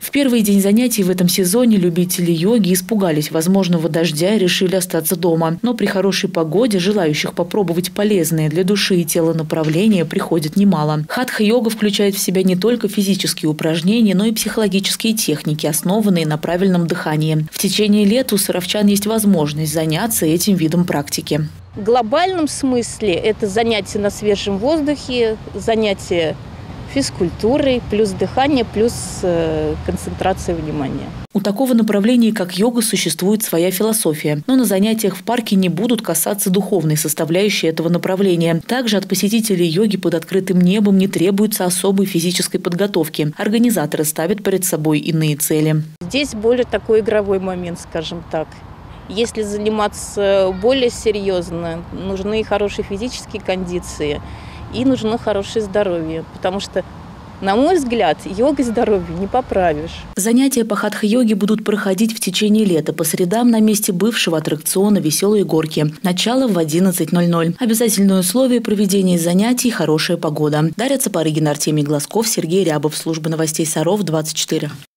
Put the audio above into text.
В первый день занятий в этом сезоне любители йоги испугались возможного дождя и решили остаться дома. Но при хорошей погоде желающих попробовать полезные для души и тела направления приходит немало. Хатха-йога включает в себя не только физические упражнения, но и психологические техники, основанные на правильном дыхании. В течение лета у саровчан есть возможность заняться этим видом практики. В глобальном смысле это занятия на свежем воздухе, занятия физкультурой, плюс дыхание, плюс концентрация внимания. У такого направления, как йога, существует своя философия. Но на занятиях в парке не будут касаться духовной составляющей этого направления. Также от посетителей йоги под открытым небом не требуется особой физической подготовки. Организаторы ставят перед собой иные цели. Здесь более такой игровой момент, скажем так. Если заниматься более серьезно, нужны хорошие физические кондиции и нужно хорошее здоровье, потому что, на мой взгляд, йогой здоровье не поправишь. Занятия по хатха-йоге будут проходить в течение лета по средам на месте бывшего аттракциона «Веселые горки». Начало в 11:00. Обязательное условие проведения занятий – хорошая погода. Дарья Цапарыгина, Артемий Глазков, Сергей Рябов. Служба новостей Саров, 24.